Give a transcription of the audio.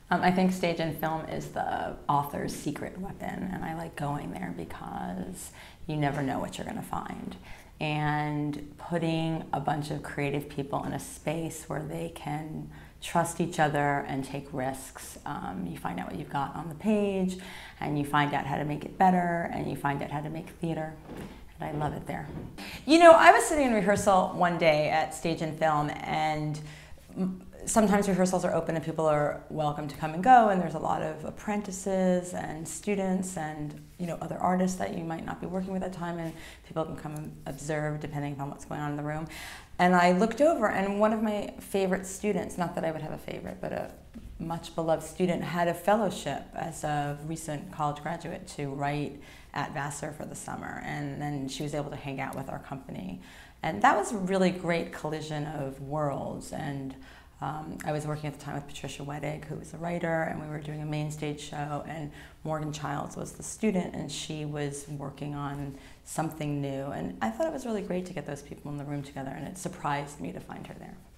I think stage and film is the author's secret weapon, and I like going there because you never know what you're going to find. And putting a bunch of creative people in a space where they can trust each other and take risks. You find out what you've got on the page, and you find out how to make it better, and you find out how to make theater. And I love it there. You know, I was sitting in rehearsal one day at Stage and Film, and sometimes rehearsals are open and people are welcome to come and go, and there's a lot of apprentices and students and, you know, other artists that you might not be working with at the time, and people can come and observe depending upon what's going on in the room. And I looked over, and one of my favorite students, not that I would have a favorite, but a much beloved student, had a fellowship as a recent college graduate to write at Vassar for the summer, and then she was able to hang out with our company. And that was a really great collision of worlds. And I was working at the time with Patricia Wettig, who was a writer, and we were doing a main stage show, and Morgan Childs was the student, and she was working on something new. And I thought it was really great to get those people in the room together, and it surprised me to find her there.